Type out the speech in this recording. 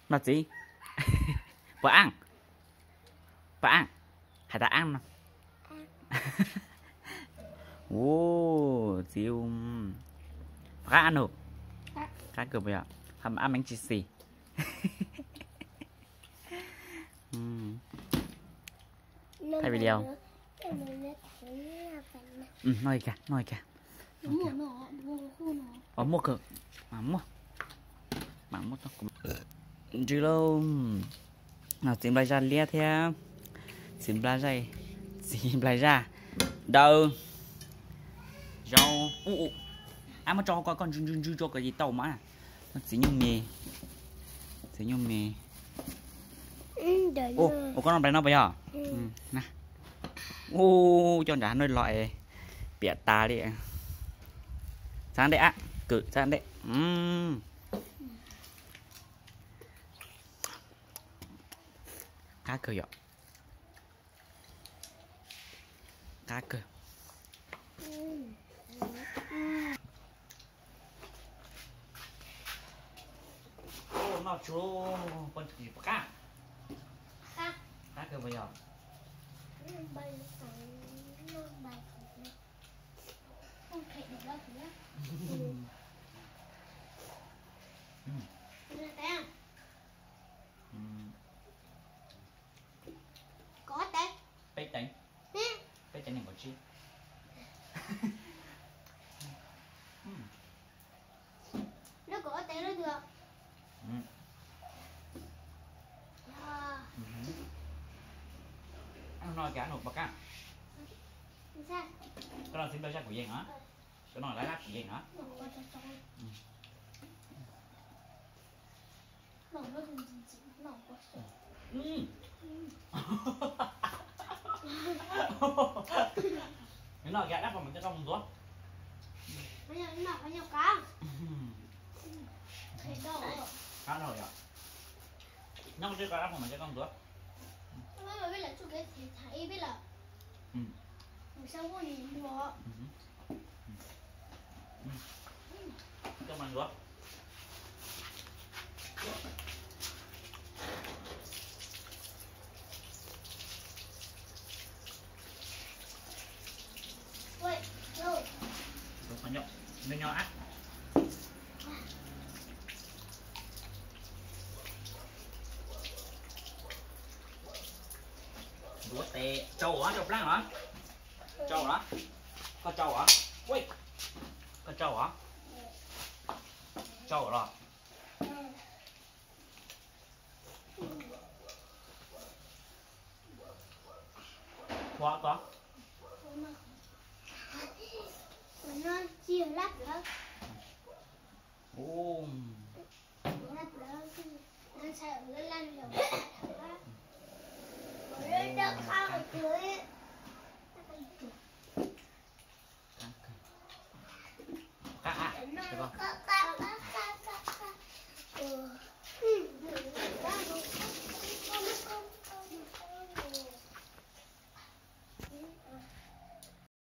Mặt gì? Vợ ăn. Vợ ăn. Hay ta ăn. Ô, chiêu. Cá ăn hộp. Cá cửa bây giờ. Hầm ăn bánh chi xì. Thay video. Nói kìa, nói kìa. Mua cơ. Mua. Mua tao cũng. Chứ đâu. Nào tìm lại ra lia theo. Tìm lại ra. Tìm lại ra. Đâu. Rau. Mà cho con cho cái gì tàu mà. Nó chỉ nhung mì. Chỉ nhung mì. Con làm bài nó bây giờ. Nè. Cho trả nơi loại bịa ta đi. Sang đây ạ. Cử sang đây. Cá cờ dọ. Cá cờ. Nó chú con chỉ cá. Cá cờ bây giờ. Không thể được đâu nhá. Có té. Bê đánh. Bê đánh này một chi. Nó có té nó được. Anh nói cái nộp bạc á. Sao? Cái đó xin đôi ra của gì hả? Cái đó lấy lát của gì hả? Cái nồi gạt đắp vào mình cho con xuống. Bây giờ nó phải nhiều cá. Thấy đâu rồi? Cá rồi ạ. Nó chưa gạt đắp vào mình cho con xuống. Nó biết là chú cái thì thấy biết là. Sao có gì mua? Cho mình xuống. Nó nhỏ ác. Đũa tè trâu hả? Trâu lăng hả? Trâu hả? Có trâu hả? Ui. Có trâu hả? Trâu rồi. Có. Nó chia lát nữa. Lát nữa nó sẽ lên lăn rồi. Rồi nó khao ở dưới. Cá à? Được không?